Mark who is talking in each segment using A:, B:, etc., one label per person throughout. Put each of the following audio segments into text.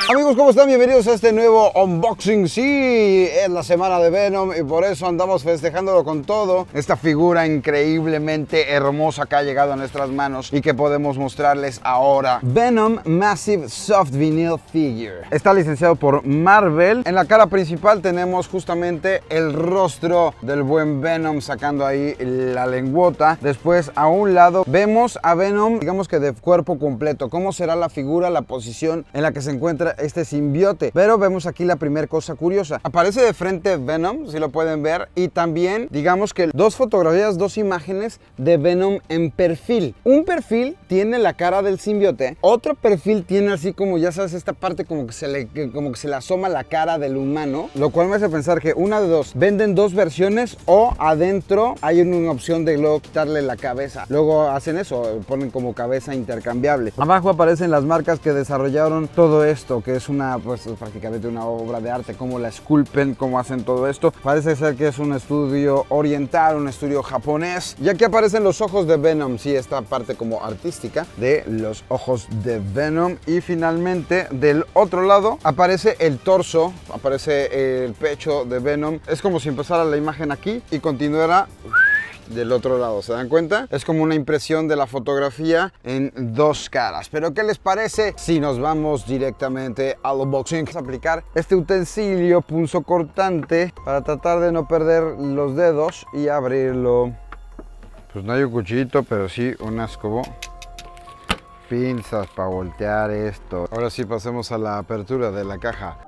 A: Amigos, ¿cómo están? Bienvenidos a este nuevo unboxing. Sí, es la semana de Venom y por eso andamos festejándolo con todo. Esta figura increíblemente hermosa que ha llegado a nuestras manos y que podemos mostrarles ahora. Venom Massive Soft Vinyl Figure. Está licenciado por Marvel. En la cara principal tenemos justamente el rostro del buen Venom sacando ahí la lengüota. Después a un lado vemos a Venom, digamos que de cuerpo completo. ¿Cómo será la figura, la posición en la que se encuentra este simbiote? Pero vemos aquí la primera cosa curiosa. Aparece de frente Venom, si lo pueden ver, y también digamos que dos fotografías, dos imágenes de Venom en perfil. Un perfil tiene la cara del simbiote, otro perfil tiene así como, ya sabes, esta parte como que se le asoma la cara del humano, lo cual me hace pensar que una de dos, venden dos versiones o adentro hay una opción de luego quitarle la cabeza. Luego hacen eso, ponen como cabeza intercambiable. Abajo aparecen las marcas que desarrollaron todo esto, que es una, pues prácticamente una obra de arte, cómo la esculpen, cómo hacen todo esto. Parece ser que es un estudio oriental, un estudio japonés. Y aquí aparecen los ojos de Venom, sí, esta parte como artística de los ojos de Venom. Y finalmente del otro lado aparece el torso, aparece el pecho de Venom. Es como si empezara la imagen aquí y continuara del otro lado, ¿se dan cuenta? Es como una impresión de la fotografía en dos caras. Pero ¿qué les parece si nos vamos directamente al unboxing? Vamos a aplicar este utensilio punzocortante para tratar de no perder los dedos y abrirlo. Pues no hay un cuchillito, pero sí unas como pinzas para voltear esto. Ahora sí pasemos a la apertura de la caja.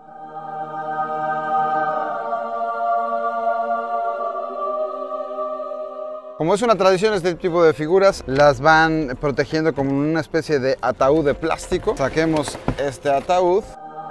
A: Como es una tradición, este tipo de figuras las van protegiendo como una especie de ataúd de plástico. Saquemos este ataúd.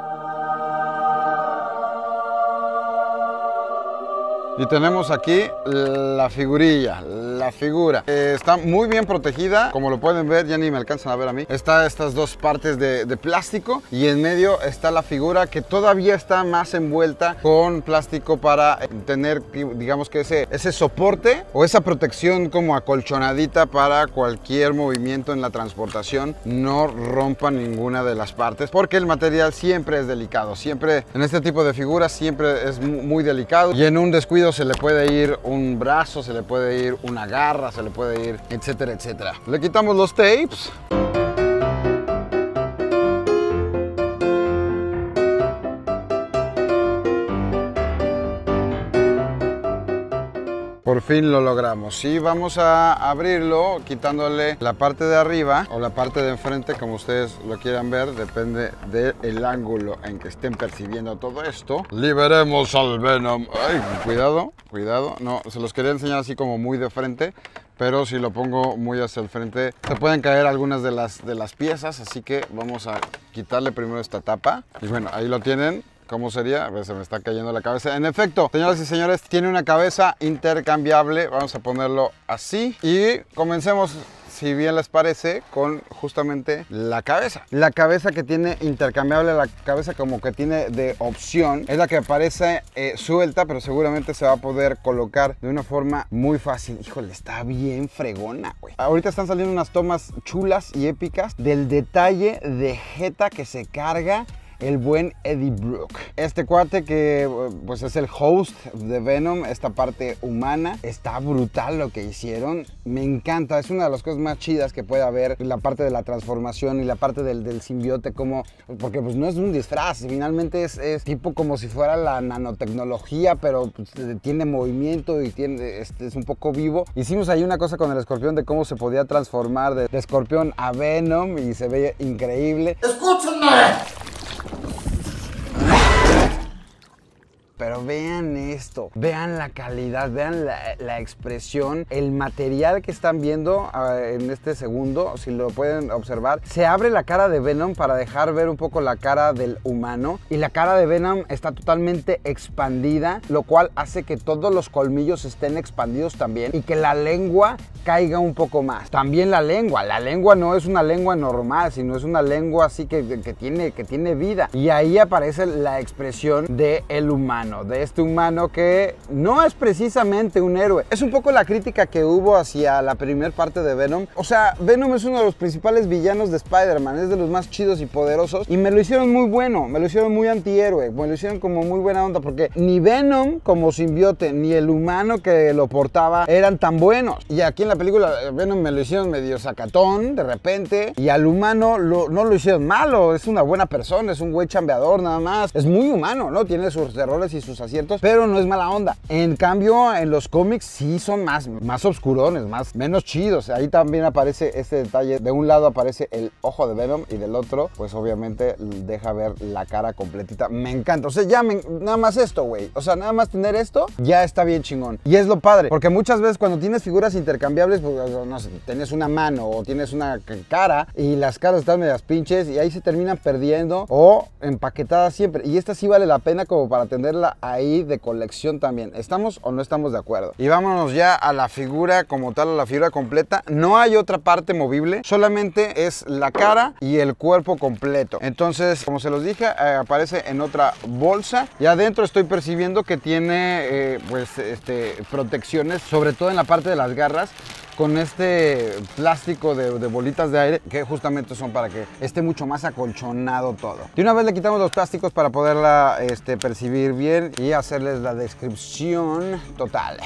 A: Y tenemos aquí la figurilla, la figura. Está muy bien protegida, como lo pueden ver, ya ni me alcanzan a ver a mí. Está estas dos partes de plástico y en medio está la figura que todavía está más envuelta con plástico para tener, digamos que ese soporte o esa protección como acolchonadita para cualquier movimiento en la transportación. No rompa ninguna de las partes porque el material siempre es delicado. Siempre en este tipo de figuras siempre es muy delicado y en un descuido se le puede ir un brazo, se le puede ir una garra, se le puede ir, etcétera, etcétera. Le quitamos los tapes. Por fin lo logramos. Sí, vamos a abrirlo quitándole la parte de arriba o la parte de enfrente, como ustedes lo quieran ver, depende del ángulo en que estén percibiendo todo esto. Liberemos al Venom. Ay, cuidado, cuidado. No, se los quería enseñar así como muy de frente, pero si lo pongo muy hacia el frente se pueden caer algunas de las piezas, así que vamos a quitarle primero esta tapa. Y bueno, ahí lo tienen. ¿Cómo sería? A ver, se me está cayendo la cabeza. En efecto, señoras y señores, tiene una cabeza intercambiable. Vamos a ponerlo así y comencemos, si bien les parece, con justamente la cabeza. La cabeza que tiene intercambiable, la cabeza como que tiene de opción, es la que aparece suelta, pero seguramente se va a poder colocar de una forma muy fácil. Híjole, está bien fregona, güey. Ahorita están saliendo unas tomas chulas y épicas del detalle de jeta que se carga el buen Eddie Brock. Este cuate que pues es el host de Venom, esta parte humana. Está brutal lo que hicieron. Me encanta, es una de las cosas más chidas que puede haber, la parte de la transformación y la parte del simbiote, como, porque pues no es un disfraz, finalmente es tipo como si fuera la nanotecnología, pero pues, tiene movimiento y es un poco vivo. Hicimos ahí una cosa con el escorpión de cómo se podía transformar de escorpión a Venom y se ve increíble. ¡Escúchenme! Pero vean esto, vean la calidad, vean la expresión, el material que están viendo en este segundo, si lo pueden observar. Se abre la cara de Venom para dejar ver un poco la cara del humano y la cara de Venom está totalmente expandida, lo cual hace que todos los colmillos estén expandidos también y que la lengua caiga un poco más. También la lengua no es una lengua normal, sino es una lengua así que tiene vida y ahí aparece la expresión del humano. humano, de este humano que no es precisamente un héroe. Es un poco la crítica que hubo hacia la primera parte de Venom. O sea, Venom es uno de los principales villanos de Spider-Man, es de los más chidos y poderosos, y me lo hicieron muy bueno, me lo hicieron muy antihéroe, me lo hicieron como muy buena onda, porque ni Venom como simbiote, ni el humano que lo portaba eran tan buenos. Y aquí en la película Venom me lo hicieron medio sacatón de repente, y al humano no lo hicieron malo, es una buena persona, es un güey chambeador nada más, es muy humano, ¿no? Tiene sus errores y sus aciertos, pero no es mala onda. En cambio, en los cómics sí son más oscurones, menos chidos. Ahí también aparece este detalle, de un lado aparece el ojo de Venom y del otro, pues obviamente deja ver la cara completita. Me encanta, o sea, nada más esto, güey, o sea, nada más tener esto, ya está bien chingón. Y es lo padre, porque muchas veces cuando tienes figuras intercambiables, pues, no sé, tienes una mano o tienes una cara y las caras están medias pinches y ahí se terminan perdiendo o empaquetadas siempre. Y esta sí vale la pena como para tenerla ahí de colección también. ¿Estamos o no estamos de acuerdo? Y vámonos ya a la figura como tal, a la figura completa. No hay otra parte movible, solamente es la cara y el cuerpo completo. Entonces, como se los dije, aparece en otra bolsa y adentro estoy percibiendo que tiene protecciones, sobre todo en la parte de las garras, con este plástico de bolitas de aire, que justamente son para que esté mucho más acolchonado todo. De una vez le quitamos los plásticos para poderla percibir bien y hacerles la descripción total.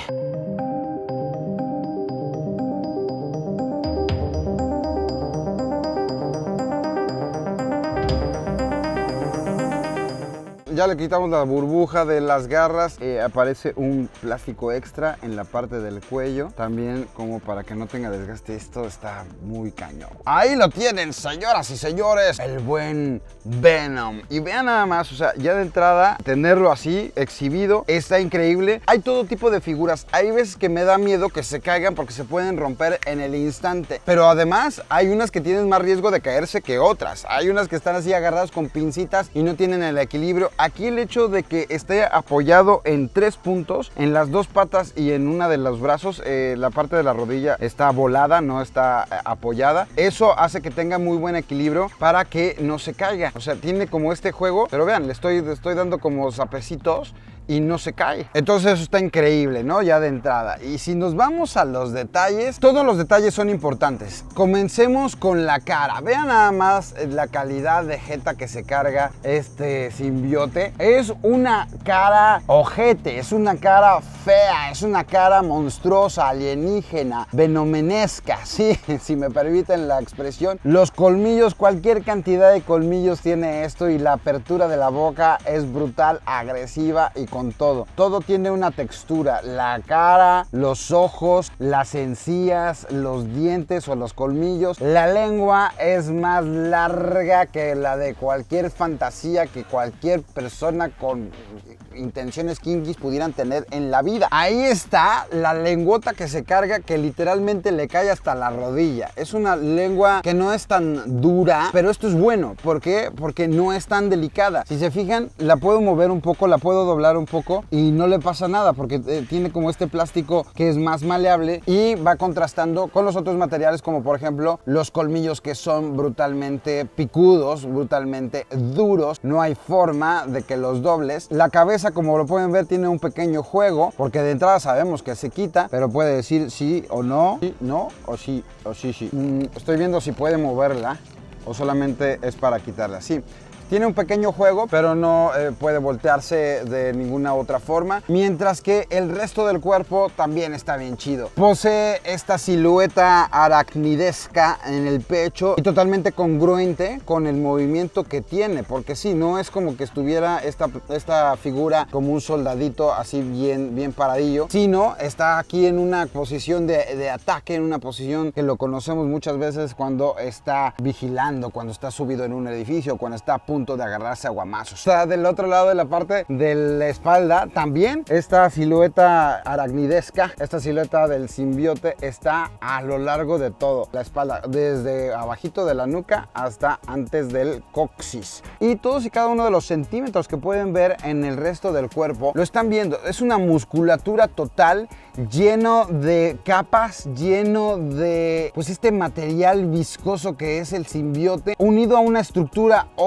A: Ya le quitamos la burbuja de las garras, aparece un plástico extra en la parte del cuello, también como para que no tenga desgaste. Esto está muy cañón. Ahí lo tienen, señoras y señores, el buen Venom. Y vean nada más, o sea, ya de entrada, tenerlo así, exhibido, está increíble. Hay todo tipo de figuras, hay veces que me da miedo que se caigan porque se pueden romper en el instante, pero además hay unas que tienen más riesgo de caerse que otras. Hay unas que están así agarradas con pincitas y no tienen el equilibrio. Aquí el hecho de que esté apoyado en 3 puntos, en las 2 patas y en una de los brazos, la parte de la rodilla está volada, no está apoyada. Eso hace que tenga muy buen equilibrio para que no se caiga. O sea, tiene como este juego, pero vean, le estoy dando como zapecitos y no se cae. Entonces eso está increíble, ¿no? Ya de entrada. Y si nos vamos a los detalles, todos los detalles son importantes. Comencemos con la cara. Vean nada más la calidad de jeta que se carga este simbiote. Es una cara ojete, es una cara fea, es una cara monstruosa, alienígena, venomenesca, sí, si me permiten la expresión. Los colmillos, cualquier cantidad de colmillos tiene esto, y la apertura de la boca es brutal, agresiva y con todo tiene una textura, la cara, los ojos, las encías, los dientes o los colmillos. La lengua es más larga que la de cualquier fantasía que cualquier persona con intenciones kinkies pudieran tener en la vida. Ahí está la lengüota que se carga, que literalmente le cae hasta la rodilla. Es una lengua que no es tan dura, pero esto es bueno. ¿Por qué? Porque no es tan delicada. Si se fijan, la puedo mover un poco, la puedo doblar un poco y no le pasa nada, porque tiene como este plástico que es más maleable y va contrastando con los otros materiales, como por ejemplo los colmillos, que son brutalmente picudos, brutalmente duros. No hay forma de que los dobles. La cabeza, como lo pueden ver, tiene un pequeño juego, porque de entrada sabemos que se quita, pero puede decir sí o no, sí, no, o sí, o sí, sí. Estoy viendo si puede moverla o solamente es para quitarla. Sí. Tiene un pequeño juego, pero no puede voltearse de ninguna otra forma. Mientras que el resto del cuerpo también está bien chido. Posee esta silueta aracnidesca en el pecho y totalmente congruente con el movimiento que tiene. Porque sí, no es como que estuviera esta figura como un soldadito así bien paradillo, sino está aquí en una posición de ataque, en una posición que lo conocemos muchas veces cuando está vigilando, cuando está subido en un edificio, cuando está a punto de agarrarse a guamazos. Está del otro lado de la parte de la espalda también esta silueta aracnidesca, esta silueta del simbiote está a lo largo de todo la espalda, desde abajito de la nuca hasta antes del coxis, y todos y cada uno de los centímetros que pueden ver en el resto del cuerpo lo están viendo. Es una musculatura total, lleno de capas, lleno de pues este material viscoso que es el simbiote, unido a una estructura ósea,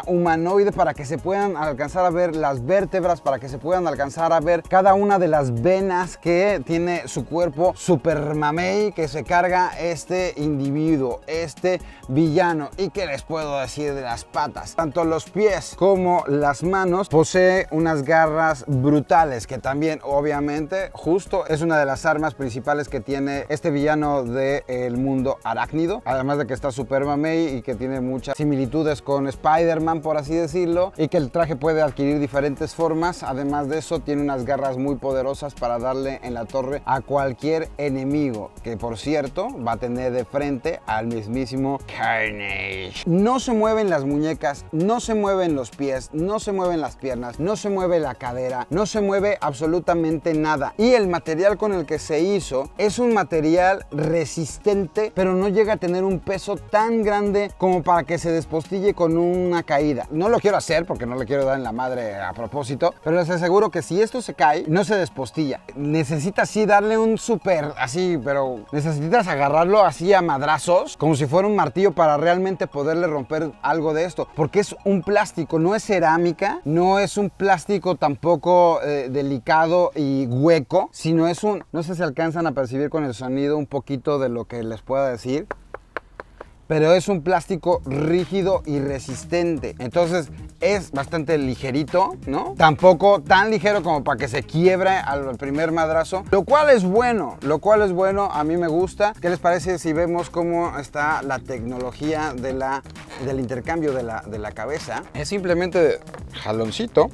A: humanoide para que se puedan alcanzar a ver las vértebras, para que se puedan alcanzar a ver cada una de las venas que tiene su cuerpo super mamey que se carga este individuo, este villano. ¿Y qué les puedo decir de las patas? Tanto los pies como las manos posee unas garras brutales que también obviamente justo es una de las armas principales que tiene este villano del mundo arácnido, además de que está super mamey y que tiene muchas similitudes con Spider-Man, por así decirlo, y que el traje puede adquirir diferentes formas. Además de eso tiene unas garras muy poderosas para darle en la torre a cualquier enemigo, que por cierto va a tener de frente al mismísimo Carnage. No se mueven las muñecas, no se mueven los pies, no se mueven las piernas, no se mueve la cadera, no se mueve absolutamente nada. Y el material con el que se hizo es un material resistente, pero no llega a tener un peso tan grande como para que se despostille con una caída. No lo quiero hacer porque no le quiero dar en la madre a propósito, pero les aseguro que si esto se cae, no se despostilla. Necesitas sí darle un súper así, pero necesitas agarrarlo así a madrazos, como si fuera un martillo, para realmente poderle romper algo de esto, porque es un plástico, no es cerámica, no es un plástico tampoco delicado y hueco, sino es un, no sé si alcanzan a percibir con el sonido un poquito de lo que les pueda decir, pero es un plástico rígido y resistente. Entonces es bastante ligerito, ¿no? Tampoco tan ligero como para que se quiebre al primer madrazo, lo cual es bueno, a mí me gusta. ¿Qué les parece si vemos cómo está la tecnología del intercambio de la cabeza? Es simplemente jaloncito,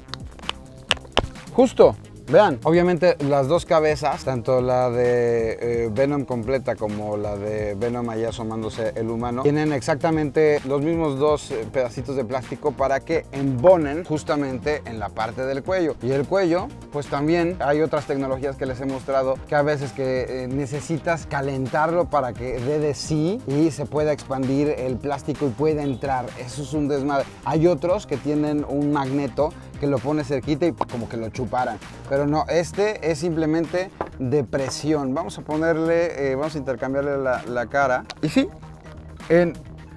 A: justo. Vean, obviamente las dos cabezas, tanto la de Venom completa como la de Venom allá asomándose el humano, tienen exactamente los mismos dos pedacitos de plástico para que embonen justamente en la parte del cuello. Y el cuello, pues también hay otras tecnologías que les he mostrado que a veces que necesitas calentarlo para que dé de sí y se pueda expandir el plástico y pueda entrar. Eso es un desmadre. Hay otros que tienen un magneto que lo pone cerquita y como que lo chuparan. Pero no, este es simplemente de presión. Vamos a ponerle, vamos a intercambiarle la cara. Y sí, en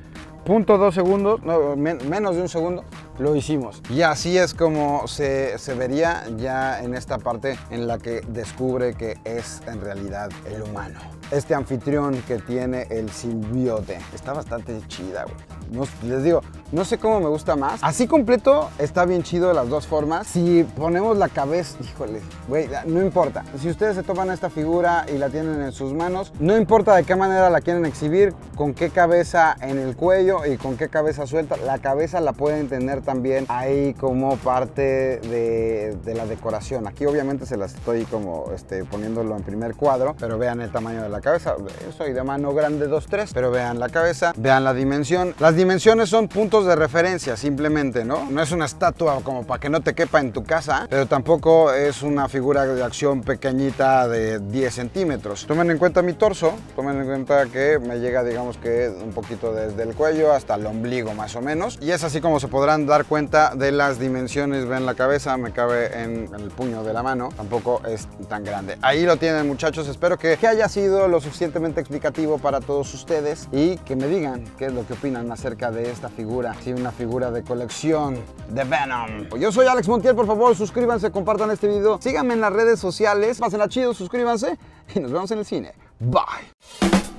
A: 0.2 segundos, no, menos de un segundo, lo hicimos. Y así es como se vería ya en esta parte en la que descubre que es en realidad el humano. Este anfitrión que tiene el simbiote. Está bastante chida, güey. No, les digo, no sé cómo me gusta más. Así completo está bien chido de las dos formas. Si ponemos la cabeza, híjole, güey, no importa. Si ustedes se toman esta figura y la tienen en sus manos, no importa de qué manera la quieren exhibir, con qué cabeza en el cuello y con qué cabeza suelta. La cabeza la pueden tener también ahí como parte de la decoración. Aquí obviamente se las estoy como poniéndolo en primer cuadro, pero vean el tamaño de la cabeza. Soy de mano grande 2-3, pero vean la cabeza, vean la dimensión. Las dimensiones son puntos de referencia simplemente, ¿no? No es una estatua como para que no te quepa en tu casa, pero tampoco es una figura de acción pequeñita de 10 centímetros. Tomen en cuenta mi torso, tomen en cuenta que me llega, digamos que un poquito desde el cuello hasta el ombligo más o menos, y es así como se podrán dar cuenta de las dimensiones. Ven la cabeza, me cabe en el puño de la mano, tampoco es tan grande. Ahí lo tienen, muchachos. Espero que haya sido lo suficientemente explicativo para todos ustedes y que me digan qué es lo que opinan acerca de esta figura. Sí, una figura de colección de Venom. Yo soy Alex Montiel, por favor suscríbanse, compartan este video, síganme en las redes sociales, pásenla chido, suscríbanse y nos vemos en el cine. Bye.